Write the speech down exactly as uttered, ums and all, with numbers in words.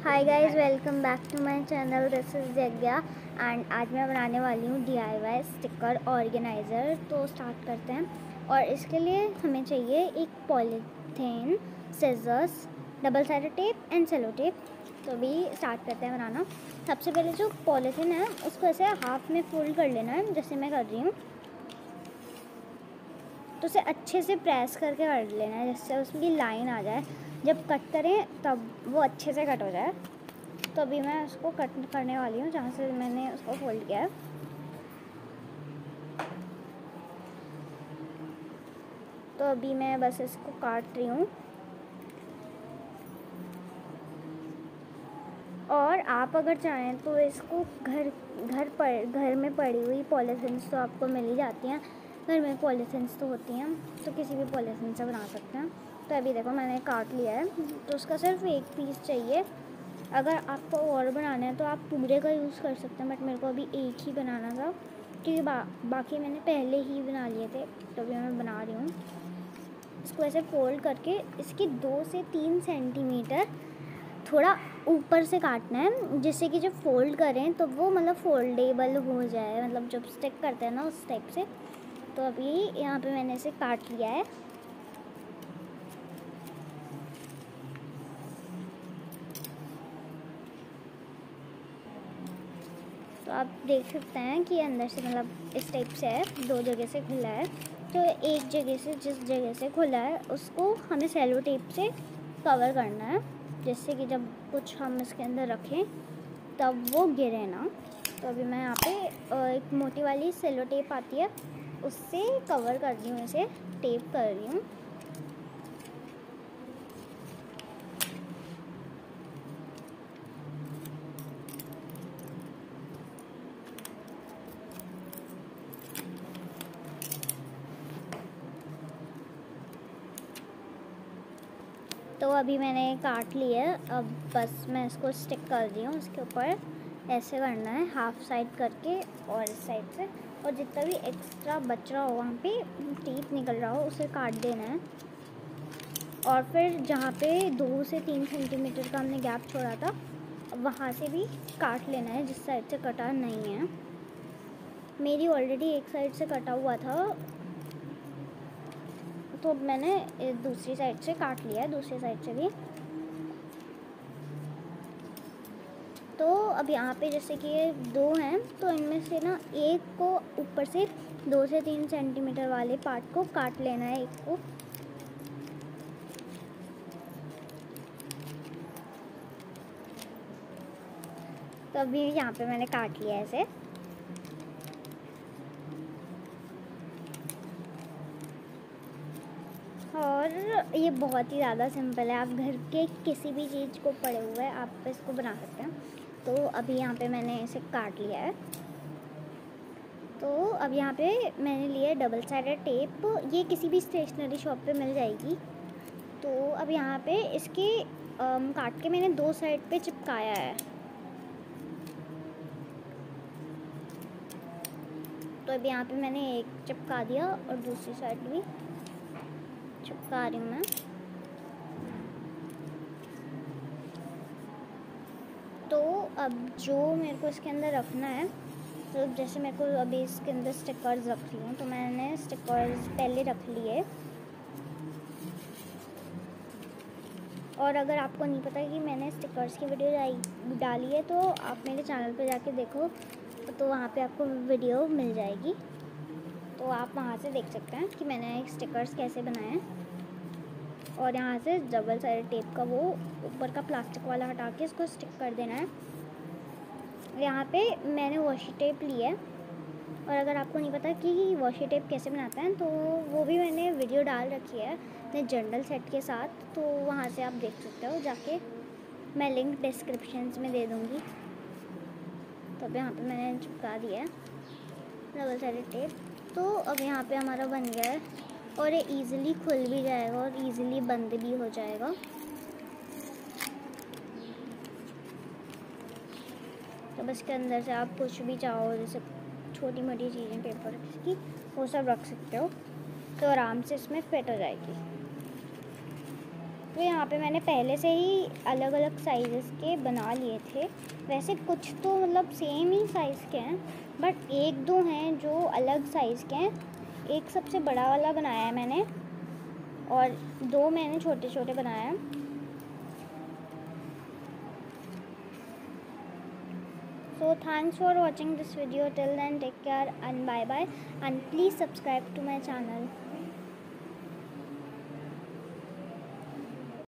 Hi guys, welcome back to my channel. This is Jagya and आज मैं बनाने वाली हूँ डीआईवाई स्टिकर ऑर्गेनाइज़र। तो स्टार्ट करते हैं। और इसके लिए हमें चाहिए एक polythene, scissors, double sided tape and sellotape. तो अभी स्टार्ट करते हैं बनाना। सबसे पहले जो पॉलीथीन है उसको ऐसे हाफ में फोल्ड कर लेना है, जैसे मैं कर रही हूँ। तो उसे अच्छे से प्रेस करके कर लेना है, जिससे उसकी लाइन आ जाए। जब कट करें तब वो अच्छे से कट हो जाए। तो अभी मैं उसको कट करने वाली हूँ जहाँ से मैंने उसको फोल्ड किया है। तो अभी मैं बस इसको काट रही हूँ। और आप अगर चाहें तो इसको घर घर पर घर में पड़ी हुई पॉलीथीन्स तो आपको मिल ही जाती हैं। घर में पॉलीथीन्स तो होती हैं, तो किसी भी पॉलीथीन से बना सकते हैं। तो अभी देखो मैंने काट लिया है, तो उसका सिर्फ एक पीस चाहिए। अगर आपको और बनाना है तो आप पूरे का यूज़ कर सकते हैं, बट मेरे को अभी एक ही बनाना था क्योंकि बा, बाकी मैंने पहले ही बना लिए थे। तो अभी मैं बना रही हूँ। इसको ऐसे फोल्ड करके इसकी दो से तीन सेंटीमीटर थोड़ा ऊपर से काटना है, जिससे कि जब फोल्ड करें तो वो मतलब फोल्डेबल हो जाए, मतलब जब स्टिक करते हैं ना उस टाइप से। तो अभी यहाँ पे मैंने इसे काट लिया है। तो आप देख सकते हैं कि अंदर से मतलब इस टाइप से है, दो जगह से खुला है। तो एक जगह से जिस जगह से खुला है उसको हमें सेलो टेप से कवर करना है, जिससे कि जब कुछ हम इसके अंदर रखें तब वो गिरे ना। तो अभी मैं यहाँ पे एक मोटी वाली सेलो टेप आती है उससे कवर कर रही हूँ, इसे टेप कर रही हूँ। तो अभी मैंने काट लिया है, अब बस मैं इसको स्टिक कर रही हूँ। उसके ऊपर ऐसे करना है हाफ साइड करके और इस साइड से, और जितना भी एक्स्ट्रा बच रहा हो वहाँ पे टीप निकल रहा हो उसे काट देना है। और फिर जहाँ पे दो से तीन सेंटीमीटर का हमने गैप छोड़ा था वहाँ से भी काट लेना है, जिस साइड से कटा नहीं है। मेरी ऑलरेडी एक साइड से कटा हुआ था, तो मैंने दूसरी साइड से काट लिया है, दूसरी साइड से भी। तो अब यहाँ पे जैसे कि ये दो हैं, तो इनमें से ना एक को ऊपर से दो से तीन सेंटीमीटर वाले पार्ट को काट लेना है, एक को। तो अभी यहाँ पे मैंने काट लिया है इसे। और ये बहुत ही ज़्यादा सिंपल है, आप घर के किसी भी चीज़ को पड़े हुए आप इसको बना सकते हैं। तो अभी यहाँ पे मैंने इसे काट लिया है। तो अब यहाँ पे मैंने लिया डबल साइडेड टेप, ये किसी भी स्टेशनरी शॉप पे मिल जाएगी। तो अब यहाँ पे इसके काट के मैंने दो साइड पे चिपकाया है। तो अब यहाँ पे मैंने एक चिपका दिया और दूसरी साइड भी चिपका रही हूँ मैं। तो अब जो मेरे को इसके अंदर रखना है, तो जैसे मेरे को अभी इसके अंदर स्टिकर्स रख रही हूँ, तो मैंने स्टिकर्स पहले रख लिए। और अगर आपको नहीं पता कि मैंने स्टिकर्स की वीडियो डाली है तो आप मेरे चैनल पे जाके देखो, तो वहाँ पे आपको वीडियो मिल जाएगी। तो आप वहाँ से देख सकते हैं कि मैंने स्टिकर्स कैसे बनाए हैं। और यहाँ से डबल साइडेड टेप का वो ऊपर का प्लास्टिक वाला हटा के इसको स्टिक कर देना है। यहाँ पे मैंने वॉशी टेप ली है, और अगर आपको नहीं पता कि वॉशी टेप कैसे बनाते हैं तो वो भी मैंने वीडियो डाल रखी है अपने जर्नल सेट के साथ, तो वहाँ से आप देख सकते हो जाके। मैं लिंक डिस्क्रिप्शन में दे दूँगी। तो अब यहाँ पे मैंने चिपका दिया है डबल साइडेड टेप। तो अब यहाँ पे हमारा बन गया है, और ये इजीली खुल भी जाएगा और इजीली बंद भी हो जाएगा। तो बस के अंदर से आप कुछ भी चाहो, जैसे छोटी मोटी चीज़ें पेपर की, वो सब रख सकते हो, तो आराम से इसमें फिट हो जाएगी। तो यहाँ पे मैंने पहले से ही अलग अलग साइज़ के बना लिए थे। वैसे कुछ तो मतलब सेम ही साइज़ के हैं, बट एक दो हैं जो अलग साइज़ के हैं। एक सबसे बड़ा वाला बनाया है मैंने और दो मैंने छोटे छोटे बनाए हैं। So thanks for watching this video. Till then, take care and bye bye, and please subscribe to my channel.